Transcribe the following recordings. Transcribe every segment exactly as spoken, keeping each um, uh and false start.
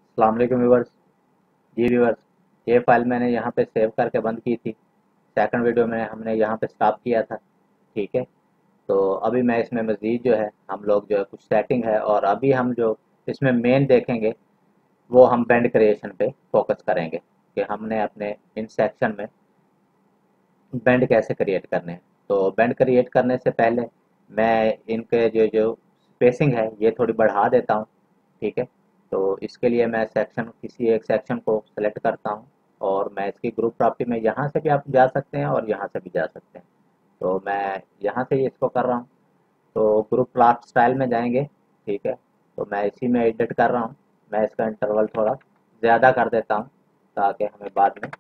अस्सलाम वालेकुम व्यूवर्स। जी व्यूवर्स, ये फाइल मैंने यहाँ पे सेव करके बंद की थी। सेकंड वीडियो में हमने यहाँ पे स्टॉप किया था। ठीक है। तो अभी मैं इसमें मज़ीद जो है हम लोग जो है कुछ सेटिंग है, और अभी हम जो इसमें मेन देखेंगे वो हम बैंड क्रिएशन पे फोकस करेंगे कि हमने अपने इन सेक्शन में बैंड कैसे क्रिएट करने हैं। तो बैंड क्रिएट करने से पहले मैं इनके जो जो स्पेसिंग है ये थोड़ी बढ़ा देता हूँ। ठीक है। तो इसके लिए मैं सेक्शन किसी एक सेक्शन को सेलेक्ट करता हूँ, और मैं इसकी ग्रुप प्रॉपर्टी में यहाँ से भी आप जा सकते हैं और यहाँ से भी जा सकते हैं। तो मैं यहाँ से ही इसको कर रहा हूँ। तो ग्रुप क्लास स्टाइल में जाएंगे। ठीक है। तो मैं इसी में एडिट कर रहा हूँ। मैं इसका इंटरवल थोड़ा ज़्यादा कर देता हूँ ताकि हमें बाद में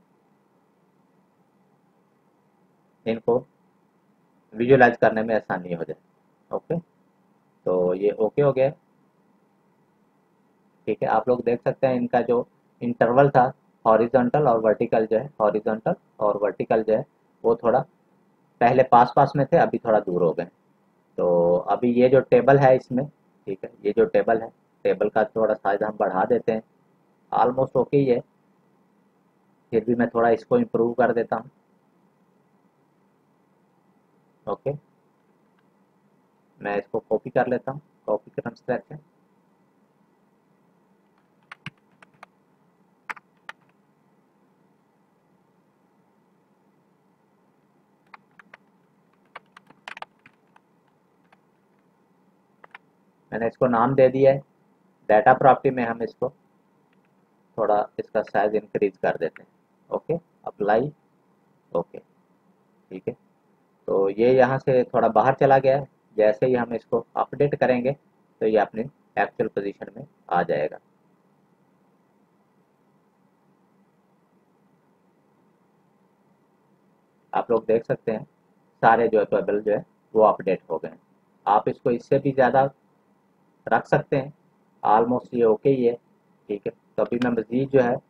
इनको विजुलाइज करने में आसानी हो जाए। ओके। तो ये ओके हो गया। ठीक है। आप लोग देख सकते हैं इनका जो इंटरवल था, हॉरिजॉन्टल और वर्टिकल जो है, हॉरिजॉन्टल और वर्टिकल जो है वो थोड़ा पहले पास पास में थे, अभी थोड़ा दूर हो गए। तो अभी ये जो टेबल है इसमें, ठीक है, ये जो टेबल है, टेबल का थोड़ा साइज हम बढ़ा देते हैं। ऑलमोस्ट ओके ही है, फिर भी मैं थोड़ा इसको इम्प्रूव कर देता हूँ। ओके। मैं इसको कॉपी कर लेता हूँ, कॉपी कंस्ट्रक्शन। मैंने इसको नाम दे दिया है। डाटा प्रॉपर्टी में हम इसको थोड़ा इसका साइज इंक्रीज कर देते हैं। ओके। अप्लाई। ओके। ठीक है। तो ये यहाँ से थोड़ा बाहर चला गया है। जैसे ही हम इसको अपडेट करेंगे तो ये अपनी एक्चुअल पोजीशन में आ जाएगा। आप लोग देख सकते हैं सारे जो है टेबल जो है वो अपडेट हो गए हैं। आप इसको इससे भी ज़्यादा रख सकते हैं। ऑलमोस्ट ये ओके ही है। ठीक है। तो अभी मैं मज़ीद जो है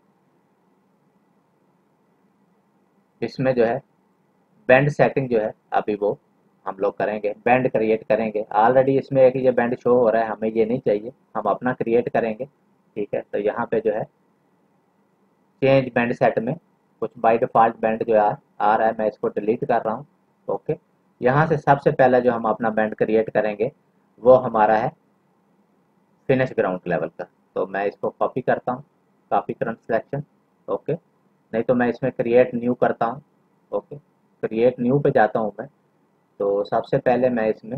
इसमें जो है बैंड सेटिंग जो है अभी वो हम लोग करेंगे, बैंड क्रिएट करेंगे। ऑलरेडी इसमें एक ये बैंड शो हो रहा है, हमें ये नहीं चाहिए, हम अपना क्रिएट करेंगे। ठीक है। तो यहाँ पे जो है चेंज बैंड सेट में कुछ बाय डिफ़ॉल्ट बैंड जो आ, आ रहा है, मैं इसको डिलीट कर रहा हूँ। ओके। यहाँ से सबसे पहला जो हम अपना बैंड क्रिएट करेंगे वो हमारा है फिनिश ग्राउंड लेवल का। तो मैं इसको कॉपी करता हूँ, कॉपी करंट सिलेक्शन। ओके। नहीं तो मैं इसमें क्रिएट न्यू करता हूँ। ओके। क्रिएट न्यू पे जाता हूँ मैं। तो सबसे पहले मैं इसमें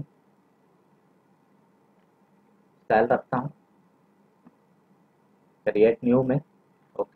स्टाइल रखता हूँ क्रिएट न्यू में। Okay.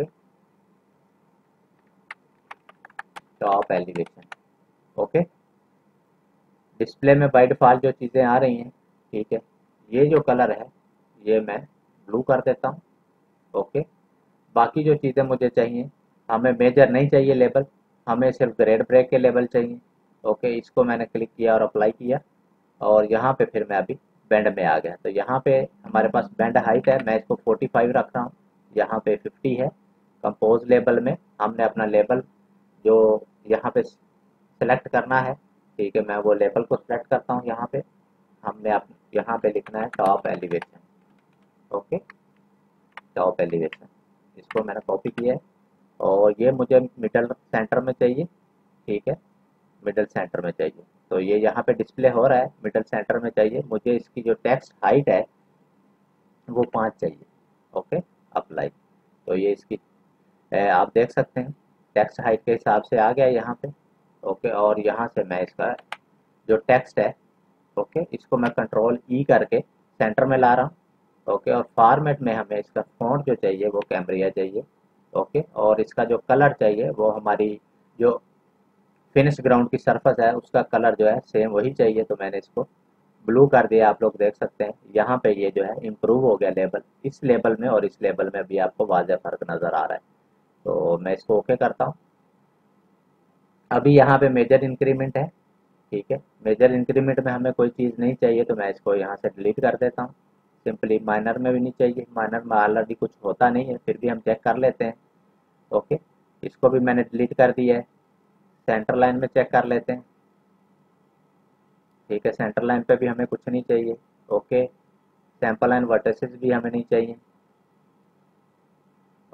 Top elevation. Okay. Display में बाय डिफ़ॉल्ट जो चीज़ें आ रही हैं, ठीक है, ये जो कलर है ये मैं ब्लू कर देता हूँ। ओके। बाकी जो चीज़ें मुझे चाहिए, हमें मेजर नहीं चाहिए लेबल, हमें सिर्फ ग्रेड ब्रेक के लेबल चाहिए। ओके। इसको मैंने क्लिक किया और अप्लाई किया, और यहाँ पे फिर मैं अभी बैंड में आ गया। तो यहाँ पे हमारे पास बैंड हाइट है, मैं इसको फोर्टी फाइव रख रहा हूँ। यहाँ पे फिफ्टी है। कंपोज लेबल में हमने अपना लेबल जो यहाँ पे सेलेक्ट करना है, ठीक है, मैं वो लेबल को सेलेक्ट करता हूँ। यहाँ पे हमने आप यहाँ पे लिखना है top elevation. Okay. Top elevation, इसको मैंने कॉपी किया है, और ये मुझे मिडल सेंटर में चाहिए। ठीक है। मिडल सेंटर में चाहिए। तो ये यहाँ पे डिस्प्ले हो रहा है, मिडल सेंटर में चाहिए मुझे। इसकी जो टेक्स्ट हाइट है वो पाँच चाहिए। ओके। अप्लाई। तो ये इसकी ए, आप देख सकते हैं टेक्स्ट हाइट के हिसाब से आ गया यहाँ पे। ओके। और यहाँ से मैं इसका जो टेक्स्ट है, ओके, इसको मैं कंट्रोल ई करके सेंटर में ला रहा हूँ। ओके। और फॉर्मेट में हमें इसका फॉन्ट जो चाहिए वो कैम्ब्रिया चाहिए। ओके। और इसका जो कलर चाहिए वो हमारी जो फिनिश ग्राउंड की सरफेस है उसका कलर जो है सेम वही चाहिए। तो मैंने इसको ब्लू कर दिया। आप लोग देख सकते हैं यहाँ पे ये जो है इम्प्रूव हो गया लेबल। इस लेबल में और इस लेबल में भी आपको वाज़ेह फ़र्क नज़र आ रहा है। तो मैं इसको ओके करता हूँ। अभी यहाँ पे मेजर इंक्रीमेंट है। ठीक है। मेजर इंक्रीमेंट में हमें कोई चीज़ नहीं चाहिए, तो मैं इसको यहाँ से डिलीट कर देता हूँ। सिंपली माइनर में भी नहीं चाहिए, माइनर में ऑलरेडी कुछ होता नहीं है, फिर भी हम चेक कर लेते हैं। ओके। इसको भी मैंने डिलीट कर दिया है। सेंटर लाइन में चेक कर लेते हैं। ठीक है। सेंटर लाइन पे भी हमें कुछ नहीं चाहिए। ओके। सैंपल एंड वर्टिसेस भी हमें नहीं चाहिए।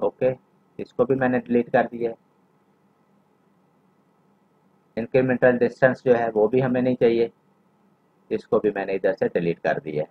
ओके, इसको भी मैंने डिलीट कर दिया है। इंक्रीमेंटल डिस्टेंस जो है वो भी हमें नहीं चाहिए, इसको भी मैंने इधर से डिलीट कर दिया है।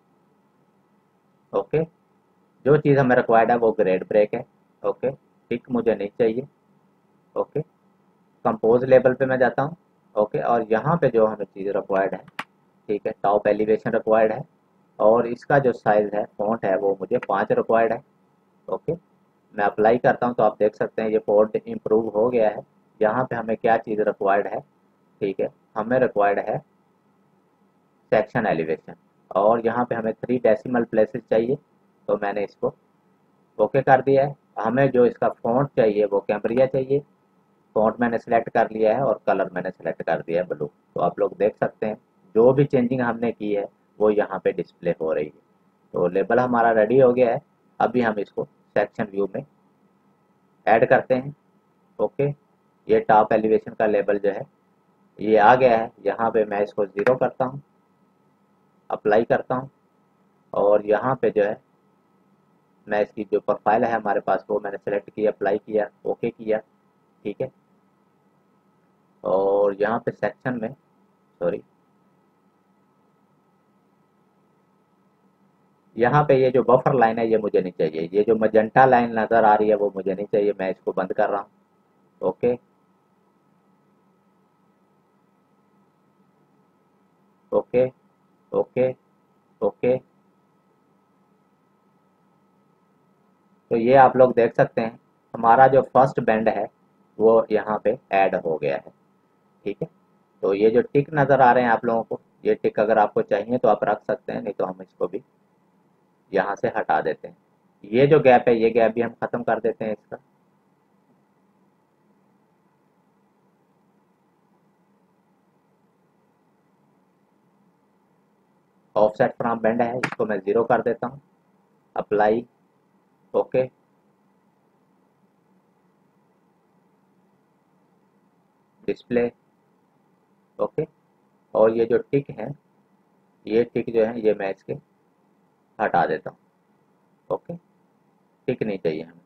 ओके, जो चीज़ हमें रिक्वायर्ड है वो ग्रेड ब्रेक है। ओके, टिक मुझे नहीं चाहिए। ओके, कंपोज लेवल पे मैं जाता हूँ। ओके, और यहाँ पे जो हमें चीज़ रिक्वायर्ड है, ठीक है, टॉप एलिवेशन रिक्वायर्ड है, और इसका जो साइज़ है फॉन्ट है वो मुझे पाँच रिक्वायर्ड है। ओके, मैं अप्लाई करता हूँ तो आप देख सकते हैं ये फॉन्ट इम्प्रूव हो गया है। यहाँ पे हमें क्या चीज़ रिक्वायर्ड है, ठीक है, हमें रिक्वायर्ड है सेक्शन एलिवेशन, और यहाँ पे हमें थ्री डेसिमल प्लेसेस चाहिए, तो मैंने इसको ओके कर दिया है। हमें जो इसका फॉन्ट चाहिए वो कैम्ब्रिया चाहिए, फॉन्ट मैंने सेलेक्ट कर लिया है और कलर मैंने सेलेक्ट कर दिया है ब्लू। तो आप लोग देख सकते हैं जो भी चेंजिंग हमने की है वो यहाँ पे डिस्प्ले हो रही है। तो लेबल हमारा रेडी हो गया है। अभी हम इसको सेक्शन व्यू में ऐड करते हैं। ओके, ये टॉप एलिवेशन का लेबल जो है ये आ गया है। यहाँ पे मैं इसको ज़ीरो करता हूँ, अप्लाई करता हूँ, और यहाँ पे जो है मैं इसकी जो प्रोफाइल है हमारे पास वो मैंने सेलेक्ट किया, अप्लाई किया, ओके किया, ठीक है। और यहाँ पे सेक्शन में, सॉरी, यहाँ पे ये जो बफर लाइन है ये मुझे नहीं चाहिए, ये जो मजेंटा लाइन नज़र आ रही है वो मुझे नहीं चाहिए, मैं इसको बंद कर रहा हूँ। Okay, okay, okay, okay. तो ये आप लोग देख सकते हैं हमारा जो फर्स्ट बैंड है वो यहाँ पे ऐड हो गया है, ठीक है। तो ये जो टिक नज़र आ रहे हैं आप लोगों को, ये टिक अगर आपको चाहिए तो आप रख सकते हैं, नहीं तो हम इसको भी यहाँ से हटा देते हैं। ये जो गैप है ये गैप भी हम ख़त्म कर देते हैं इसका। ऑफसेट फ्रॉम बैंड है, इसको मैं ज़ीरो कर देता हूँ, अप्लाई, ओके, डिस्प्ले, ओके। और ये जो टिक है, ये टिक जो है ये मैं इसके हटा देता हूँ। ओके, टिक नहीं चाहिए हमें।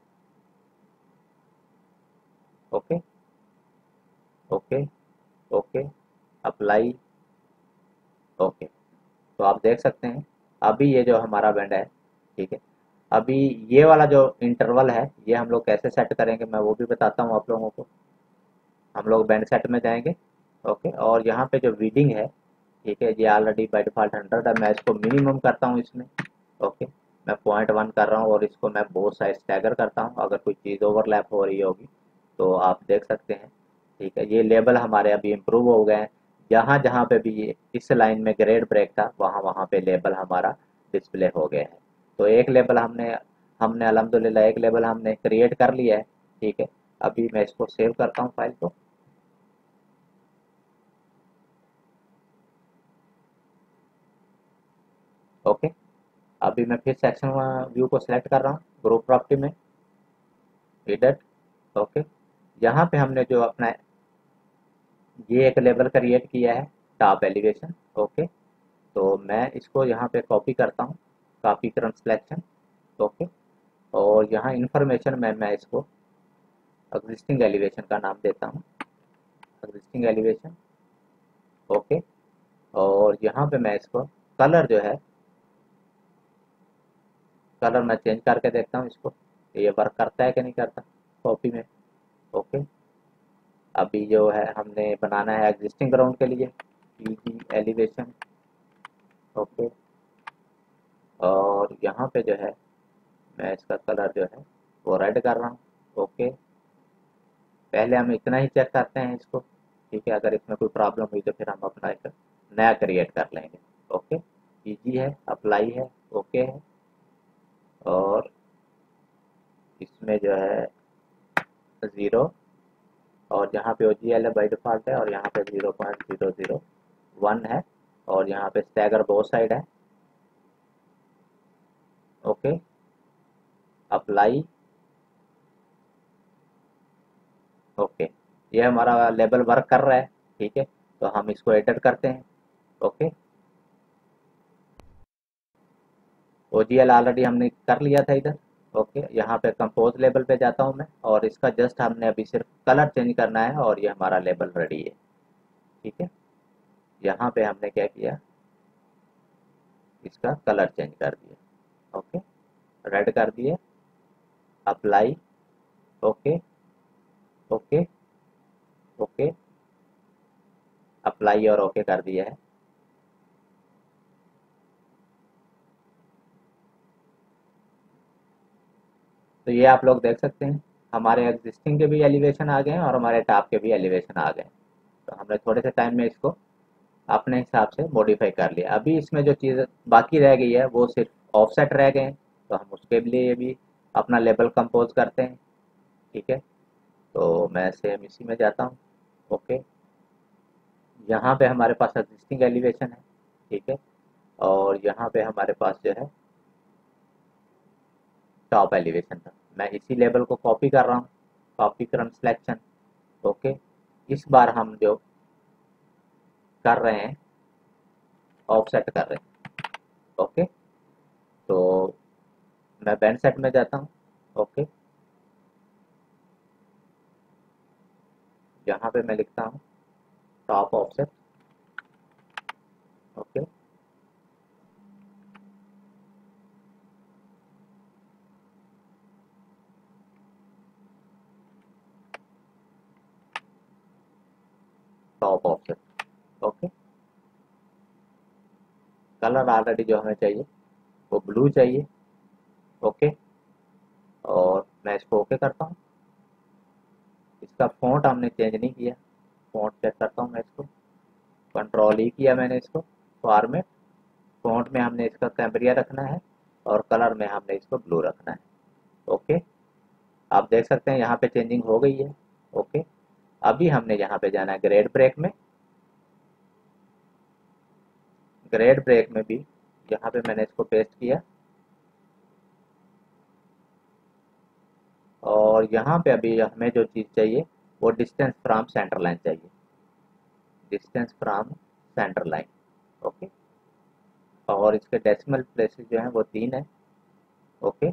Okay, okay, okay, apply, okay. तो आप देख सकते हैं अभी ये जो हमारा बैंड है, ठीक है। अभी ये वाला जो इंटरवल है ये हम लोग कैसे सेट करेंगे मैं वो भी बताता हूँ आप लोगों को। हम लोग बैंड सेट में जाएंगे। ओके, और यहाँ पे जो वीडिंग है, ठीक है, ये ऑलरेडी बाई डिफ़ॉल्ट हंड्रेड है, मैं इसको मिनिमम करता हूँ इसमें। ओके, मैं पॉइंट वन कर रहा हूँ और इसको मैं बोथ साइड स्टैगर करता हूँ, अगर कोई चीज़ ओवरलैप हो रही होगी तो आप देख सकते हैं, ठीक है। ये लेवल हमारे अभी इम्प्रूव हो गए हैं। जहाँ जहाँ पे भी ये इस लाइन में ग्रेड ब्रेक था वहाँ वहाँ पे लेवल हमारा डिस्प्ले हो गया है। तो एक लेवल हमने हमने अल्हम्दुलिल्लाह एक लेवल हमने क्रिएट कर लिया है, ठीक है। अभी मैं इसको सेव करता हूँ फाइल को। ओके, अभी मैं फिर सेक्शन व्यू को सिलेक्ट कर रहा हूँ, ग्रुप प्रॉपर्टी में एडिट। ओके, यहाँ पे हमने जो अपना ये एक लेवल क्रिएट किया है टॉप एलिवेशन। ओके, तो मैं इसको यहाँ पे कॉपी करता हूँ, कॉपी करंट सिलेक्शन। ओके, और यहाँ इंफॉर्मेशन में मैं इसको एग्जिस्टिंग एलिवेशन का नाम देता हूँ, एग्जिस्टिंग एलिवेशन। ओके, और यहाँ पे मैं इसको कलर जो है, कलर मैं चेंज करके देखता हूँ इसको ये वर्क करता है कि नहीं करता कॉपी में। ओके, अभी जो है हमने बनाना है एग्जिस्टिंग ग्राउंड के लिए पीजी एलिवेशन। ओके, और यहाँ पे जो है मैं इसका कलर जो है वो रेड कर रहा हूँ। ओके, पहले हम इतना ही चेक करते हैं इसको, ठीक है। अगर इसमें कोई प्रॉब्लम हुई तो फिर हम अपना एक नया क्रिएट कर लेंगे। ओके, पीजी है, अप्लाई है, ओके है, और इसमें जो है ज़ीरो, और यहाँ पे ओ जी एल है बाई डिफ़ॉल्ट है, और यहाँ पे zero point zero zero one है, और यहाँ पे स्टैगर बोथ साइड है। ओके, अप्लाई, ओके, ये हमारा लेबल वर्क कर रहा है, ठीक है। तो हम इसको एडिट करते हैं। Okay, O G L already हमने कर लिया था इधर, ओके, यहाँ पे कंपोज लेबल पे जाता हूँ मैं, और इसका जस्ट हमने अभी सिर्फ कलर चेंज करना है और ये हमारा लेबल रेडी है। ठीक है, यहाँ पे हमने क्या किया, इसका कलर चेंज कर दिया। ओके, रेड कर दिए, apply, okay okay okay, apply और ओके कर दिया है। तो ये आप लोग देख सकते हैं, हमारे एग्जिस्टिंग के भी एलिवेशन आ गए हैं और हमारे टॉप के भी एलिवेशन आ गए हैं। तो हमने थोड़े से टाइम में इसको अपने हिसाब से मॉडिफाई कर लिया। अभी इसमें जो चीज़ बाकी रह गई है वो सिर्फ ऑफसेट रह गए हैं, तो हम उसके लिए भी अपना लेबल कंपोज करते हैं। ठीक है, तो मैं सेम इसी में जाता हूँ। ओके, यहाँ पे हमारे पास एग्जिस्टिंग एलिवेशन है। ठीक है, और यहाँ पे हमारे पास जो है टॉप एलिवेशन था। मैं इसी लेबल को कॉपी कर रहा हूँ, कॉपी करंट सिलेक्शन। ओके, इस बार हम जो कर रहे हैं, ऑफसेट कर रहे हैं। ओके, तो मैं बैंड सेट में जाता हूँ। ओके, यहाँ पे मैं लिखता हूँ top offset. Okay, top offset. Okay, colour already जो हमें चाहिए वो ब्लू चाहिए। ओके, और मैं इसको ओके करता हूँ। इसका फ़ॉन्ट हमने चेंज नहीं किया, फ़ॉन्ट चेक करता हूँ मैं इसको, कंट्रोल ई किया मैंने इसको, फॉर्मेट, फ़ॉन्ट में हमने इसका कैम्ब्रिया रखना है और कलर में हमने इसको ब्लू रखना है। ओके, आप देख सकते हैं यहाँ पे चेंजिंग हो गई है। ओके, अभी हमने यहाँ पे जाना है ग्रेड ब्रेक में। ग्रेड ब्रेक में भी यहाँ पे मैंने इसको पेस्ट किया, और यहाँ पे अभी हमें जो चीज़ चाहिए वो डिस्टेंस फ्रॉम सेंटर लाइन चाहिए, distance from centre line. Okay, और इसके डेसिमल प्लेसेस जो हैं वो तीन है। Okay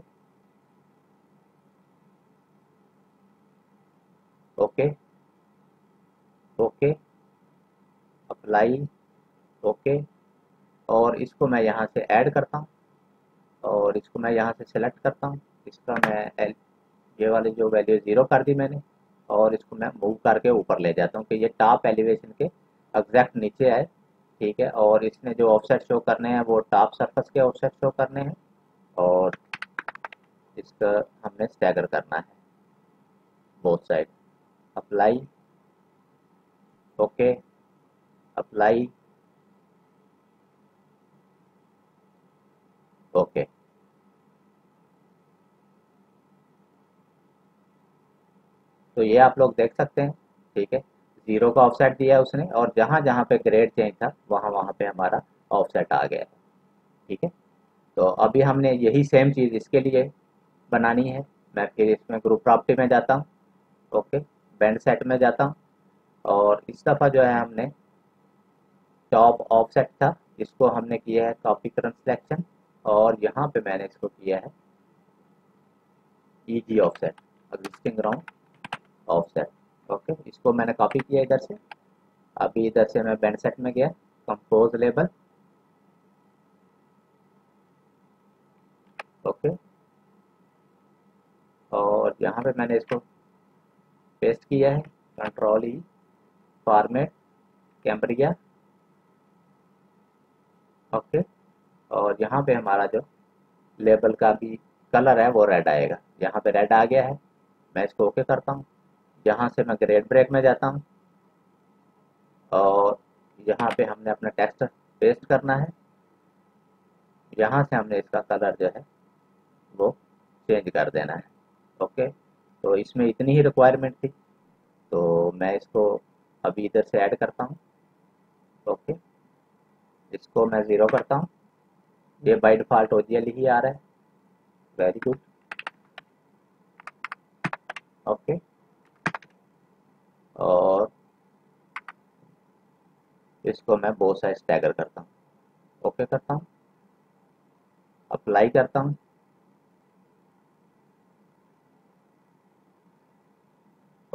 okay okay, apply, okay, और इसको मैं यहाँ से ऐड करता हूँ, और इसको मैं यहाँ से सेलेक्ट करता हूँ। इसका मैं एल ये वाली जो वैल्यू ज़ीरो कर दी मैंने, और इसको मैं मूव करके ऊपर ले जाता हूँ कि ये टॉप एलिवेशन के एग्जैक्ट नीचे आए। ठीक है, और इसने जो ऑफसेट शो करने हैं वो टॉप सरफेस के ऑफसेट शो करने हैं, और इसका हमने स्टैगर करना है both side. Apply, okay, apply, okay. तो ये आप लोग देख सकते हैं। ठीक है, जीरो का ऑफसेट दिया है उसने, और जहाँ जहाँ पे ग्रेड चेंज था वहाँ वहाँ पे हमारा ऑफसेट आ गया है। ठीक है, तो अभी हमने यही सेम चीज़ इसके लिए बनानी है। मैं फिर इसमें ग्रुप प्रॉपर्टी में जाता हूँ। ओके, बैंड सेट में जाता हूँ, और इस दफ़ा जो है हमने टॉप ऑफसेट था, इसको हमने किया है कॉपी करंट सिलेक्शन, और यहाँ पे मैंने इसको किया है EG offset, existing ground offset. Okay, इसको मैंने कॉपी किया इधर से। अभी इधर से मैं बैंड सेट में गया, कंपोज लेबल। ओके, और यहाँ पे मैंने इसको पेस्ट किया है, control E, format, Cambria. Okay, और यहाँ पे हमारा जो लेबल का भी कलर है वो रेड आएगा। यहाँ पे रेड आ गया है, मैं इसको ओके करता हूँ। यहाँ से मैं ग्रेड ब्रेक में जाता हूँ, और यहाँ पे हमने अपना टेक्स्ट पेस्ट करना है। यहाँ से हमने इसका कलर जो है वो चेंज कर देना है। ओके, तो इसमें इतनी ही रिक्वायरमेंट थी, तो मैं इसको अभी इधर से ऐड करता हूँ। ओके, इसको मैं ज़ीरो करता हूँ। ये बाय डिफ़ॉल्ट ओजीएल ही आ रहा है। Very good. ओके, और इसको मैं बोथ साइड स्टैगर करता हूँ। ओके करता हूँ, अप्लाई करता हूँ,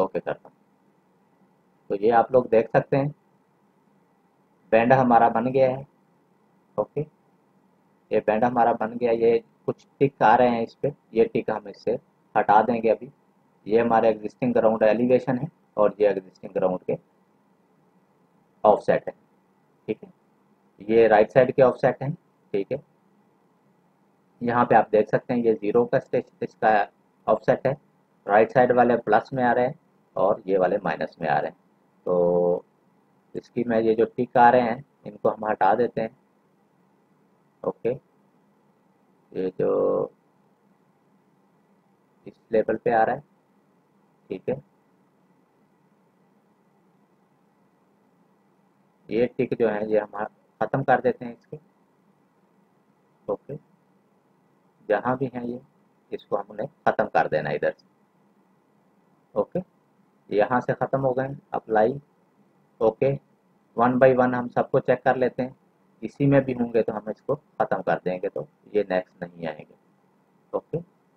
ओके करता हूँ। तो ये आप लोग देख सकते हैं बैंड हमारा बन गया है। ओके, ये बैंड हमारा बन गया। ये कुछ टिक आ रहे हैं इस पे, ये टिक हम इससे हटा देंगे अभी। ये हमारे एग्जिस्टिंग ग्राउंड एलिवेशन है और ये एग्जिस्टिंग ग्राउंड के ऑफसेट है। ठीक है, ये राइट साइड के ऑफसेट हैं। ठीक है, यहाँ पे आप देख सकते हैं ये जीरो का स्टेज इसका ऑफसेट है। राइट साइड वाले प्लस में आ रहे हैं और ये वाले माइनस में आ रहे हैं। तो इसकी में ये जो टिक आ रहे हैं इनको हम हटा देते हैं। ओके, ये जो इस लेवल पे आ रहा है। ठीक है, ये टिक जो है ये हम ख़त्म कर देते हैं इसके। ओके, जहाँ भी हैं ये इसको हमने ख़त्म कर देना है इधर से। ओके, यहाँ से ख़त्म हो गए। Apply. Okay, one by one हम सबको चेक कर लेते हैं। इसी में भी होंगे तो हम इसको ख़त्म कर देंगे, तो ये नेक्स्ट नहीं आएंगे। ओके,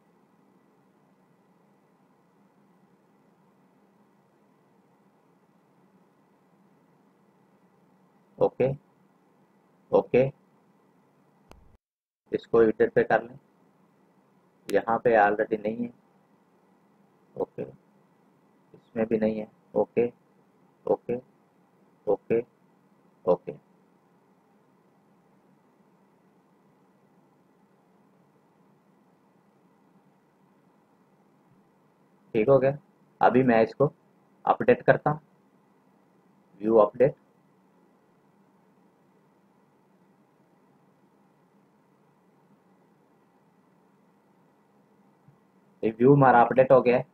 ओके, ओके, इसको एडिट पे कर लें। यहाँ पे ऑलरेडी नहीं है। ओके, इसमें भी नहीं है। ओके, ओके, ओके, ओके, ठीक हो गया। अभी मैं इसको अपडेट करता हूँ। View update. ये व्यू हमारा अपडेट हो गया है।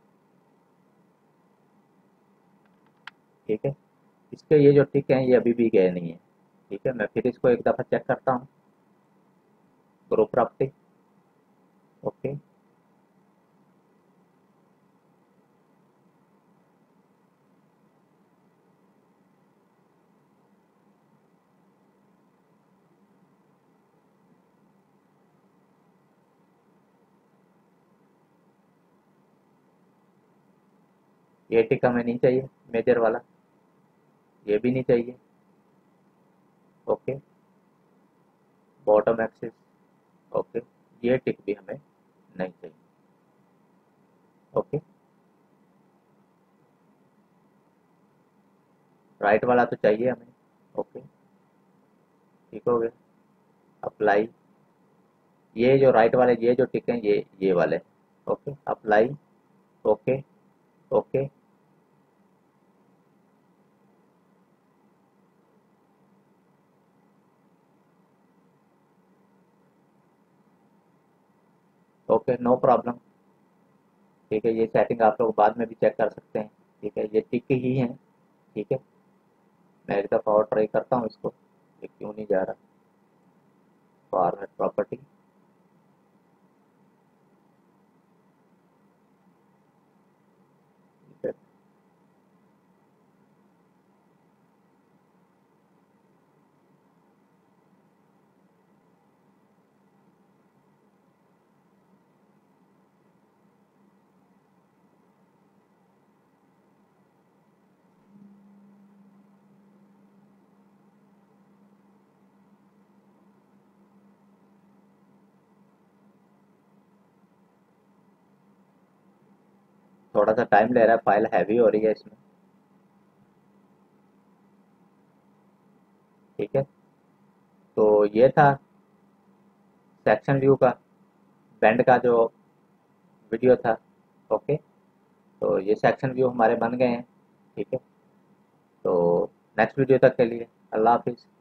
ठीक है, इसके ये जो टिक हैं ये अभी भी गए नहीं है। ठीक है, मैं फिर इसको एक दफ़ा चेक करता हूँ। Group property. ओके, ये टिक हमें नहीं चाहिए मेजर वाला, ये भी नहीं चाहिए। Okay, bottom axis. ओके, ये टिक भी हमें नहीं चाहिए। ओके, राइट वाला तो चाहिए हमें। ओके, ठीक हो गया। अप्लाई। ये जो राइट वाले ये जो टिक हैं ये ये वाले। Okay, apply. Okay, okay, okay, no problem. ठीक है, ये सेटिंग आप लोग बाद में भी चेक कर सकते हैं। ठीक है, ये टिक ही है। ठीक है, मैं एक दफ़ा और ट्राई करता हूँ इसको, ये क्यों नहीं जा रहा। Format property. ठीक है, थोड़ा सा टाइम ले रहा है, फाइल हैवी हो रही है इसमें। ठीक है, तो ये था सेक्शन व्यू का बैंड का जो वीडियो था। ओके, तो ये सेक्शन व्यू हमारे बन गए हैं। ठीक है, तो नेक्स्ट वीडियो तक के लिए अल्लाह हाफिज़।